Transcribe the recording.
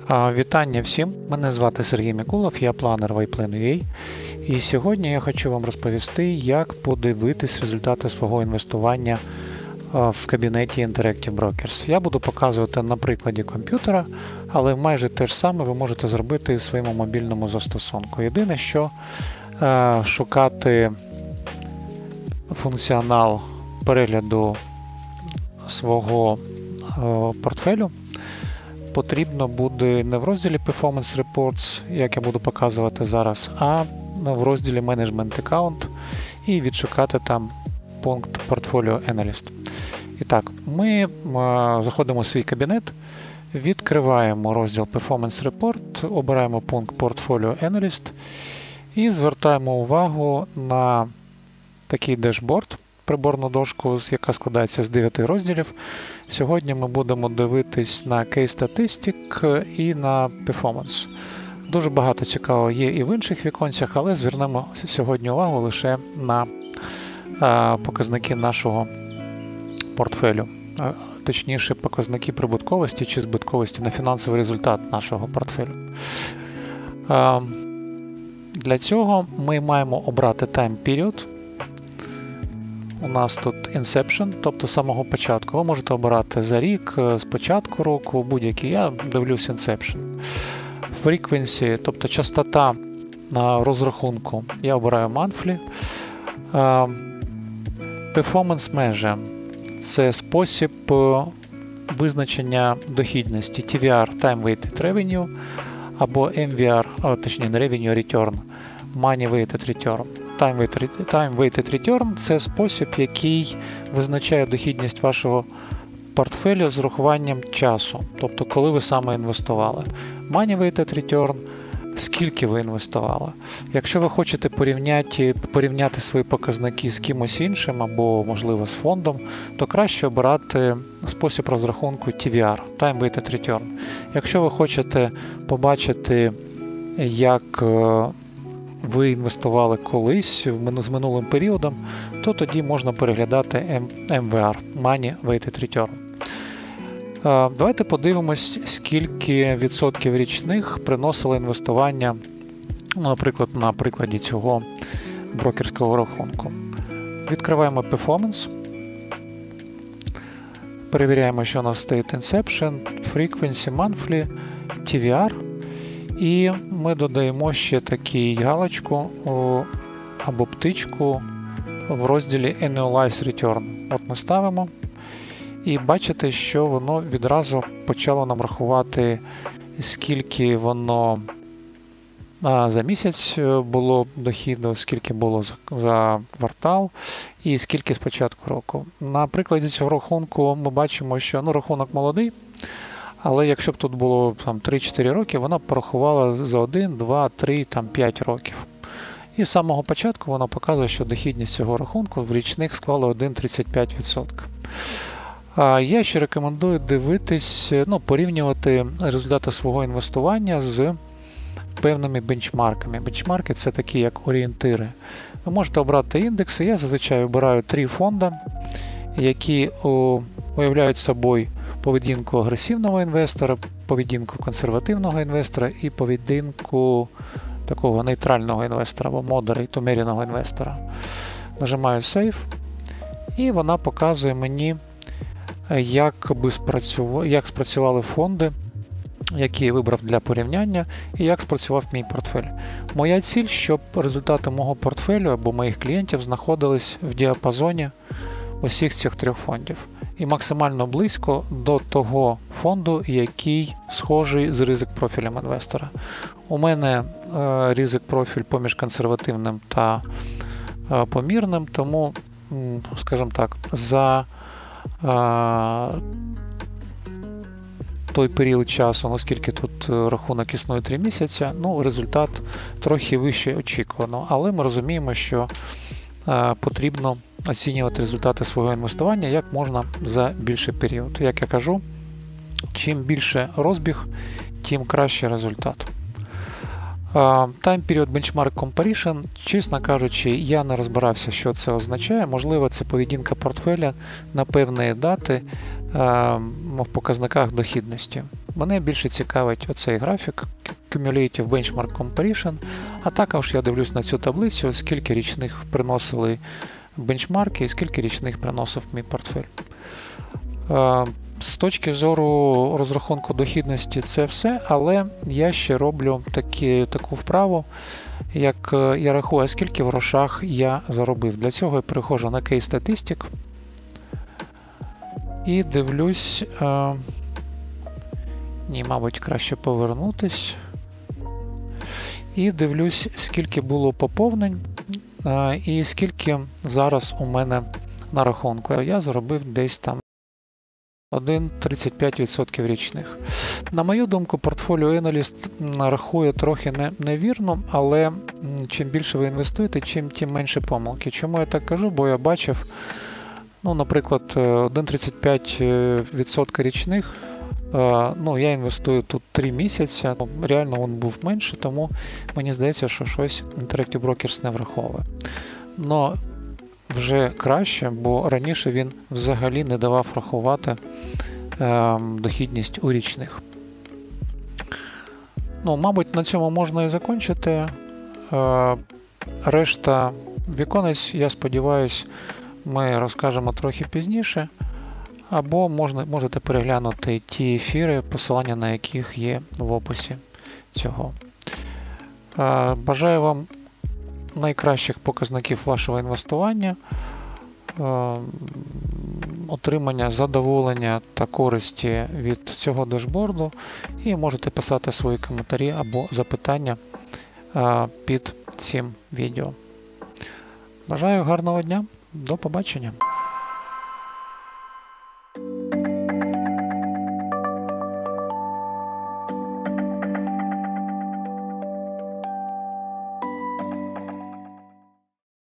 Вітання всім! Мене звати Сергій Мікулов, я планер WayPlan.ua. І сьогодні я хочу вам розповісти, як подивитись результати свого інвестування в кабінеті Interactive Brokers. Я буду показувати на прикладі комп'ютера, але майже те ж саме ви можете зробити і в своєму мобільному застосунку. Єдине, що шукати функціонал перегляду свого портфелю потрібно буде не в розділі Performance Reports, як я буду показувати зараз, а в розділі Management Account і відшукати там пункт Portfolio Analyst. І так, ми заходимо в свій кабінет, відкриваємо розділ Performance Report, обираємо пункт Portfolio Analyst і звертаємо увагу на такий дешборд, приборну дошку, яка складається з 9 розділів. Сьогодні ми будемо дивитись на Case Statistic і на Performance. Дуже багато цікавого є і в інших віконцях, але звернемо сьогодні увагу лише на показники нашого портфелю. Точніше, показники прибутковості чи збитковості на фінансовий результат нашого портфелю. Для цього ми маємо обрати Time Period. У нас тут Inception, тобто з самого початку. Ви можете обирати за рік, з початку року, будь-який. Я дивлюсь Inception. Frequency, тобто частота розрахунку, я обираю Monthly. Performance Measure – це спосіб визначення дохідності. TVR – Time Weighted Revenue, або MVR, точніше не Revenue, Return, Money Weighted Return. Time Weighted Return – це спосіб, який визначає дохідність вашого портфелю з урахуванням часу, тобто коли ви саме інвестували. Money Weighted Return – скільки ви інвестували. Якщо ви хочете порівняти свої показники з кимось іншим або, можливо, з фондом, то краще обирати спосіб розрахунку TVR – Time Weighted Return. Якщо ви хочете побачити, як ви інвестували колись з минулим періодом, то тоді можна переглядати MVR – Money Weighted Return. Давайте подивимось, скільки відсотків річних приносило інвестування, наприклад, на прикладі цього брокерського рахунку. Відкриваємо Performance, перевіряємо, що у нас стоїть Inception, Frequency, Monthly, TVR. І ми додаємо ще таку галочку або птичку в розділі Annualized Return. От ми ставимо і бачите, що воно відразу почало нам рахувати, скільки воно за місяць було дохіду, скільки було за квартал і скільки з початку року. На прикладі цього рахунку ми бачимо, що рахунок молодий, але якщо б тут було 3-4 роки, вона порахувала за 1, 2, 3, 5 років. І з самого початку вона показує, що дохідність цього рахунку в річних склала 1,35%. Я ще рекомендую дивитись, порівнювати результати свого інвестування з певними бенчмарками. Бенчмарки – це такі, як орієнтири. Ви можете обрати індекси. Я зазвичай обираю 3 фонди, які уявляють собою поведінку агресивного інвестора, поведінку консервативного інвестора і поведінку такого нейтрального інвестора або moderate, умереного інвестора. Нажимаю Save, і вона показує мені, як спрацювали фонди, які я вибрав для порівняння, і як спрацював мій портфель. Моя ціль, щоб результати мого портфелю або моїх клієнтів знаходились в діапазоні усіх цих 3 фондів. І максимально близько до того фонду, який схожий з ризик-профілем інвестора. У мене ризик-профіль поміж консервативним та помірним, тому, скажімо так, за той період часу, оскільки тут рахунок існує 3 місяці, результат трохи вищий очікувано. Але ми розуміємо, що потрібно оцінювати результати свого інвестування як можна за більший період. Як я кажу, чим більше розбіг, тим кращий результат. Time Period Benchmark Comparison, чесно кажучи, я не розбирався, що це означає. Можливо, це поведінка портфеля на певні дати в показниках дохідності. Мене більше цікавить оцей графік Cumulative Benchmark Comparison, а також я дивлюсь на цю таблицю, скільки річних приносили бенчмарки і скільки річних приносив мій портфель. З точки зору розрахунку дохідності це все, але я ще роблю таку вправу, як я рахую, скільки в грошах я заробив. Для цього я переходжу на Case Statistic і дивлюсь, мабуть, краще повернутись. І дивлюсь, скільки було поповнень і скільки зараз у мене на рахунку. Я заробив десь там 1,35% річних. На мою думку, Portfolio Analyst рахує трохи невірно, але чим більше ви інвестуєте, тим менше помилки. Чому я так кажу? Бо я бачив, наприклад, 1,35% річних. Я інвестую тут 3 місяці, реально він був менше, тому мені здається, що щось Interactive Brokers не враховує. Но вже краще, бо раніше він взагалі не давав рахувати дохідність у річних. Мабуть, на цьому можна і закінчити. Решта віконець, я сподіваюся, ми розкажемо трохи пізніше. Або можете переглянути ті ефіри, посилання на яких є в описі цього. Бажаю вам найкращих показників вашого інвестування, отримання задоволення та користі від цього дашборду, і можете писати свої коментарі або запитання під цим відео. Бажаю гарного дня, до побачення!